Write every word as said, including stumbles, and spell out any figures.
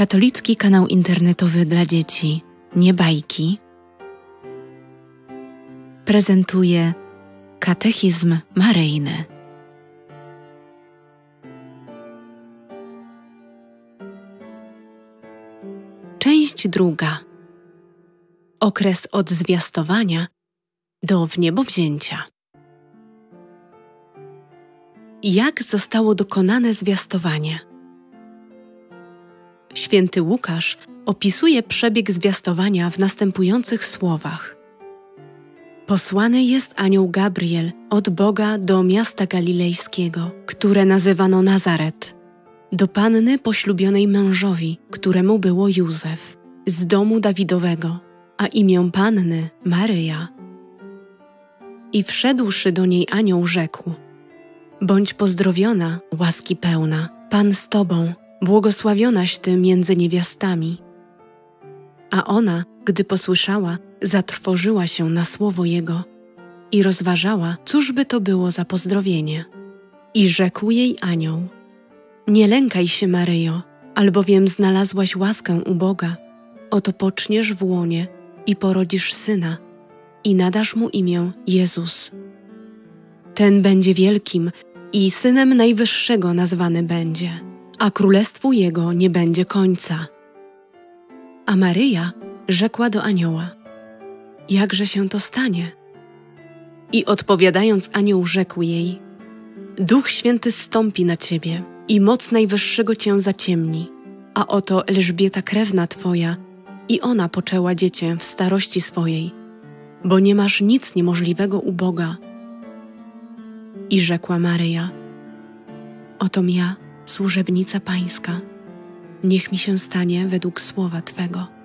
Katolicki kanał internetowy dla dzieci Nie bajki prezentuje Katechizm Maryjny. Część druga. Okres od zwiastowania do wniebowzięcia. Jak zostało dokonane zwiastowanie? Święty Łukasz opisuje przebieg zwiastowania w następujących słowach. Posłany jest anioł Gabriel od Boga do miasta galilejskiego, które nazywano Nazaret, do panny poślubionej mężowi, któremu było Józef, z domu Dawidowego, a imię panny Maryja. I wszedłszy do niej anioł rzekł: Bądź pozdrowiona, łaski pełna, Pan z tobą, błogosławionaś ty między niewiastami. A ona, gdy posłyszała, zatrwożyła się na słowo jego i rozważała, cóż by to było za pozdrowienie. I rzekł jej anioł: Nie lękaj się, Maryjo, albowiem znalazłaś łaskę u Boga. Oto poczniesz w łonie i porodzisz syna i nadasz mu imię Jezus. Ten będzie wielkim i synem Najwyższego nazwany będzie, a królestwu jego nie będzie końca. A Maryja rzekła do anioła: Jakże się to stanie? I odpowiadając anioł rzekł jej: Duch Święty zstąpi na ciebie i moc Najwyższego cię zaciemni, a oto Elżbieta krewna twoja i ona poczęła dziecię w starości swojej, bo nie masz nic niemożliwego u Boga. I rzekła Maryja: Otom ja, służebnica Pańska, niech mi się stanie według słowa Twego.